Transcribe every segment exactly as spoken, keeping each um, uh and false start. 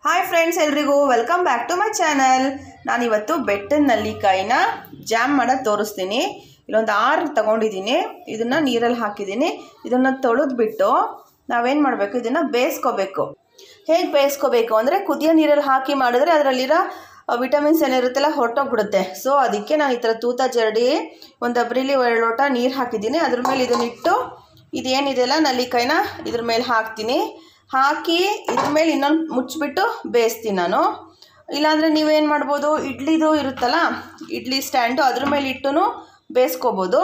Hi friends, ಎಲ್ರಿಗೂ welcome back to my channel. ನಾನಿವತ್ತು ಬೆಟ್ಟದ ನಲ್ಲಿಕಾಯಿನ ಜಾಮ್ ಮಾಡೋದು ತೋರಿಸ್ತೀನಿ. ಇಲ್ಲೊಂದು ಆರು ತೊಗೊಂಡಿದ್ದೀನಿ. ಇದನ್ನು ನೀರಲ್ಲಿ ಹಾಕಿದ್ದೀನಿ. ಇದನ್ನು ತೊಳೆದ್ಬಿಟ್ಟು ನಾವೇನು ಮಾಡಬೇಕು, ಇದನ್ನು ಬೇಯಿಸ್ಕೋಬೇಕು. ಹೇಗೆ ಬೇಯಿಸ್ಕೋಬೇಕು ಅಂದರೆ, ಕುದಿಯೋ ನೀರಲ್ಲಿ ಹಾಕಿ ಮಾಡಿದ್ರೆ ಅದರಲ್ಲಿರೋ ವಿಟಮಿನ್ಸ್ ಏನಿರುತ್ತಲ್ಲ ಹೊರಟೋಗ್ಬಿಡುತ್ತೆ. ಸೊ ಅದಕ್ಕೆ ನಾನು ಈ ಥರ ತೂತ ಜರಡಿ ಒಂದು ಡಬ್ರಿಲಿ ಎರಡು ಲೋಟ ನೀರು ಹಾಕಿದ್ದೀನಿ. ಅದ್ರ ಮೇಲೆ ಇದನ್ನಿಟ್ಟು ಇದೇನಿದೆಯಲ್ಲ ನಲ್ಲಿಕಾಯಿನ ಇದ್ರ ಮೇಲೆ ಹಾಕ್ತೀನಿ. ಹಾಕಿ ಇದ್ರ ಮೇಲೆ ಇನ್ನೊಂದು ಮುಚ್ಚಿಬಿಟ್ಟು ಬೇಯಿಸ್ತೀನಿ ನಾನು. ಇಲ್ಲಾಂದರೆ ನೀವೇನು ಮಾಡ್ಬೋದು, ಇಡ್ಲಿದು ಇರುತ್ತಲ್ಲ ಇಡ್ಲಿ ಸ್ಟ್ಯಾಂಡು, ಅದ್ರ ಮೇಲೆ ಇಟ್ಟು ಬೇಯಿಸ್ಕೋಬೋದು.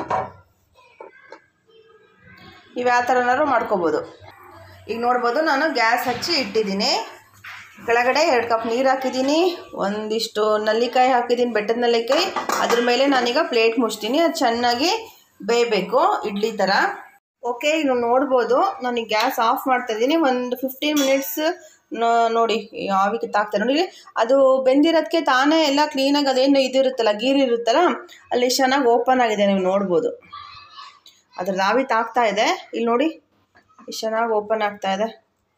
ನೀವು ಯಾವ ಥರನಾದ್ರು ಮಾಡ್ಕೋಬೋದು. ಈಗ ನೋಡ್ಬೋದು, ನಾನು ಗ್ಯಾಸ್ ಹಚ್ಚಿ ಇಟ್ಟಿದ್ದೀನಿ. ಕೆಳಗಡೆ ಎರಡು ಕಪ್ ನೀರು ಹಾಕಿದ್ದೀನಿ, ಒಂದಿಷ್ಟು ನಲ್ಲಿಕಾಯಿ ಹಾಕಿದ್ದೀನಿ, ಬೆಟ್ಟದ ನಲ್ಲಿಕಾಯಿ. ಅದ್ರ ಮೇಲೆ ನಾನೀಗ ಪ್ಲೇಟ್ ಮುಚ್ತೀನಿ. ಅದು ಚೆನ್ನಾಗಿ ಬೇಯಬೇಕು ಇಡ್ಲಿ ಥರ. ಓಕೆ, ಈಗ ನೋಡ್ಬೋದು ನಾನು ಗ್ಯಾಸ್ ಆಫ್ ಮಾಡ್ತಾ ಇದ್ದೀನಿ. ಒಂದು ಫಿಫ್ಟೀನ್ ಮಿನಿಟ್ಸ್ ನೋಡಿ ಆವಿ ಕಿತ್ತಾಕ್ತಾರೆ ನೋಡಿ. ಅದು ಬೆಂದಿರೋದಕ್ಕೆ ತಾನೇ ಎಲ್ಲ ಕ್ಲೀನಾಗಿ ಅದೇನು ಇದಿರುತ್ತಲ್ಲ ಗೀರು ಇರುತ್ತಲ್ಲ ಅಲ್ಲಿ ಚೆನ್ನಾಗಿ ಓಪನ್ ಆಗಿದೆ. ನೀವು ನೋಡ್ಬೋದು ಅದ್ರದ್ದು ಆವಿ ತಾಗ್ತಾ ಇದೆ. ಇಲ್ಲಿ ನೋಡಿ ಎಷ್ಟು ಚೆನ್ನಾಗಿ ಓಪನ್ ಆಗ್ತಾ ಇದೆ,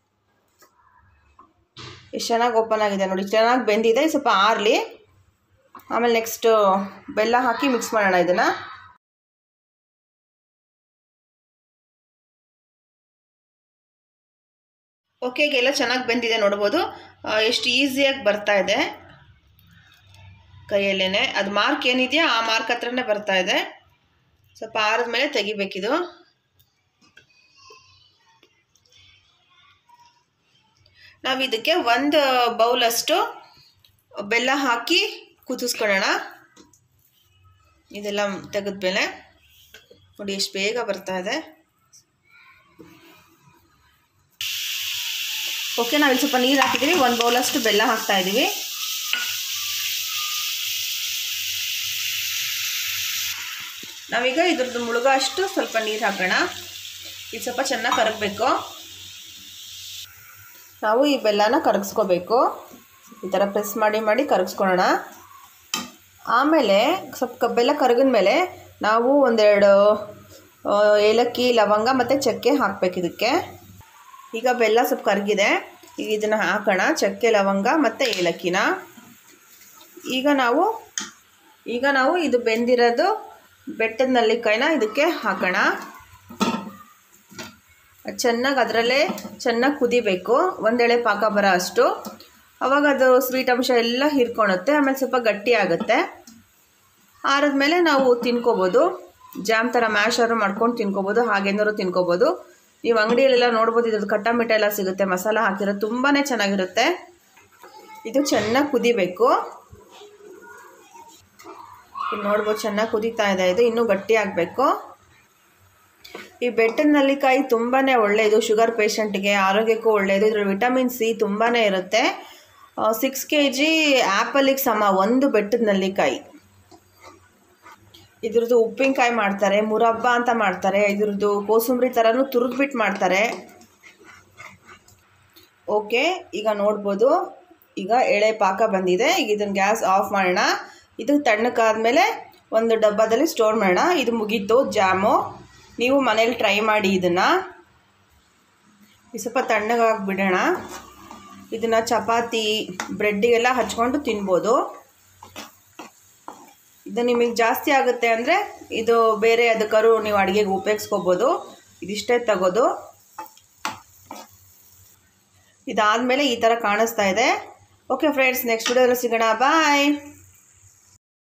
ಎಷ್ಟು ಚೆನ್ನಾಗಿ ಓಪನ್ ಆಗಿದೆ ನೋಡಿ. ಚೆನ್ನಾಗಿ ಬೆಂದಿದೆ. ಸ್ವಲ್ಪ ಆರಲಿ, ಆಮೇಲೆ ನೆಕ್ಸ್ಟು ಬೆಲ್ಲ ಹಾಕಿ ಮಿಕ್ಸ್ ಮಾಡೋಣ ಇದನ್ನು. ಓಕೆ, ಎಲ್ಲ ಚೆನ್ನಾಗಿ ಬೆಂದಿದೆ ನೋಡ್ಬೋದು. ಎಷ್ಟು ಈಸಿಯಾಗಿ ಬರ್ತಾ ಇದೆ ಕೈಯಲ್ಲೇ. ಅದು ಮಾರ್ಕ್ ಏನಿದೆಯಾ ಆ ಮಾರ್ಕ್ ಹತ್ರನೇ ಬರ್ತಾ ಇದೆ. ಸ್ವಲ್ಪ ಆರದ ಮೇಲೆ ತೆಗಿಬೇಕಿದು. ನಾವು ಇದಕ್ಕೆ ಒಂದು ಬೌಲಷ್ಟು ಬೆಲ್ಲ ಹಾಕಿ ಕುದಿಸ್ಕೊಳ್ಳೋಣ. ಇದೆಲ್ಲ ತೆಗೆದ್ಮೇಲೆ ನೋಡಿ ಎಷ್ಟು ಬೇಗ ಬರ್ತಾ ಇದೆ. ಓಕೆ, ನಾವಿಲ್ಲಿ ಸ್ವಲ್ಪ ನೀರು ಹಾಕಿದ್ದೀವಿ. ಒಂದು ಬೌಲಷ್ಟು ಬೆಲ್ಲ ಹಾಕ್ತಾ ಇದ್ದೀವಿ. ನಾವೀಗ ಇದ್ರದ್ದು ಮುಳುಗ ಅಷ್ಟು ಸ್ವಲ್ಪ ನೀರು ಹಾಕೋಣ. ಇದು ಸ್ವಲ್ಪ ಚೆನ್ನಾಗಿ ಕರಗಬೇಕು. ನಾವು ಈ ಬೆಲ್ಲನ ಕರಗಿಸ್ಕೋಬೇಕು. ಈ ಥರ ಪ್ರೆಸ್ ಮಾಡಿ ಮಾಡಿ ಕರಗಿಸ್ಕೊಳ್ಳೋಣ. ಆಮೇಲೆ ಸ್ವಲ್ಪ ಬೆಲ್ಲ ಕರಗಿದ ಮೇಲೆ ನಾವು ಒಂದೆರಡು ಏಲಕ್ಕಿ, ಲವಂಗ ಮತ್ತು ಚಕ್ಕೆ ಹಾಕಬೇಕು ಇದಕ್ಕೆ. ಈಗ ಬೆಲ್ಲ ಸ್ವಲ್ಪ ಕರಗಿದೆ. ಈಗ ಇದನ್ನು ಹಾಕೋಣ, ಚಕ್ಕೆ, ಲವಂಗ ಮತ್ತು ಏಲಕ್ಕಿನ. ಈಗ ನಾವು ಈಗ ನಾವು ಇದು ಬೆಂದಿರೋದು ಬೆಟ್ಟದ ನಲ್ಲಿಕಾಯಿನ ಇದಕ್ಕೆ ಹಾಕೋಣ. ಚೆನ್ನಾಗಿ ಅದರಲ್ಲೇ ಚೆನ್ನಾಗಿ ಕುದಿಬೇಕು, ಒಂದೆಳೆ ಪಾಕ ಬರೋ ಅಷ್ಟು. ಆವಾಗ ಅದು ಸ್ವೀಟ್ ಅಂಶ ಎಲ್ಲ ಹೀರ್ಕೊಳುತ್ತೆ. ಆಮೇಲೆ ಸ್ವಲ್ಪ ಗಟ್ಟಿ ಆಗುತ್ತೆ. ಆರಿದ್ಮೇಲೆ ನಾವು ತಿನ್ಕೋಬೋದು. ಜಾಮ್ ಥರ ಮ್ಯಾಶರು ಮಾಡ್ಕೊಂಡು ತಿನ್ಕೋಬೋದು, ಹಾಗೇನಾದ್ರು ತಿನ್ಕೋಬೋದು. ನೀವು ಅಂಗಡಿಯಲ್ಲೆಲ್ಲ ನೋಡ್ಬೋದು, ಇದ್ರದ್ದು ಕಟ್ಟ ಮಿಠ ಎಲ್ಲ ಸಿಗುತ್ತೆ, ಮಸಾಲ ಹಾಕಿರೋ ತುಂಬಾ ಚೆನ್ನಾಗಿರುತ್ತೆ. ಇದು ಚೆನ್ನಾಗಿ ಕುದಿಬೇಕು. ಇಲ್ಲಿ ನೋಡ್ಬೋದು ಚೆನ್ನಾಗಿ ಕುದೀತಾ ಇದೆ. ಇದು ಇನ್ನೂ ಗಟ್ಟಿ ಆಗಬೇಕು. ಈ ಬೆಟ್ಟದ ನಲ್ಲಿಕಾಯಿ ತುಂಬಾ ಒಳ್ಳೆಯದು, ಶುಗರ್ ಪೇಷಂಟ್ಗೆ ಆರೋಗ್ಯಕ್ಕೂ ಒಳ್ಳೆಯದು. ಇದರಲ್ಲಿ ವಿಟಮಿನ್ ಸಿ ತುಂಬಾ ಇರುತ್ತೆ. ಸಿಕ್ಸ್ ಕೆ ಜಿ ಆ್ಯಪಲಿಗೆ ಸಮ ಒಂದು ಬೆಟ್ಟದ ನಲ್ಲಿಕಾಯಿ. ಇದ್ರದ್ದು ಉಪ್ಪಿನಕಾಯಿ ಮಾಡ್ತಾರೆ, ಮುರಬ್ಬ ಅಂತ ಮಾಡ್ತಾರೆ. ಇದ್ರದ್ದು ಕೋಸಂಬರಿ ಥರನೂ ತುರಿದ್ಬಿಟ್ಟು ಮಾಡ್ತಾರೆ. ಓಕೆ, ಈಗ ನೋಡ್ಬೋದು ಈಗ ಎಳೆ ಪಾಕ ಬಂದಿದೆ. ಈಗ ಇದನ್ನು ಗ್ಯಾಸ್ ಆಫ್ ಮಾಡೋಣ. ಇದು ತಣ್ಣಕ್ಕಾದ್ಮೇಲೆ ಒಂದು ಡಬ್ಬದಲ್ಲಿ ಸ್ಟೋರ್ ಮಾಡೋಣ. ಇದು ಮುಗೀತು ಜಾಮು. ನೀವು ಮನೇಲಿ ಟ್ರೈ ಮಾಡಿ ಇದನ್ನು. ಇದು ಸ್ವಲ್ಪ ತಣ್ಣಗಾಗಿ ಬಿಡೋಣ. ಇದನ್ನು ಚಪಾತಿ, ಬ್ರೆಡ್ಡಿಗೆಲ್ಲ ಹಚ್ಕೊಂಡು ತಿನ್ಬೋದು. ಇದು ನಿಮಗೆ ಜಾಸ್ತಿ ಆಗುತ್ತೆ ಅಂದರೆ ಇದು ಬೇರೆ ಅದಕ್ಕಾದ್ರು ನೀವು ಅಡುಗೆಗೆ ಉಪಯೋಗಿಸ್ಕೋಬೋದು. ಇದಿಷ್ಟೇ ತಗೋದು. ಇದಾದಮೇಲೆ ಈ ಥರ ಕಾಣಿಸ್ತಾ ಇದೆ. ಓಕೆ ಫ್ರೆಂಡ್ಸ್, ನೆಕ್ಸ್ಟ್ ವಿಡಿಯೋದಲ್ಲಿ ಸಿಗೋಣ. ಬಾಯ್.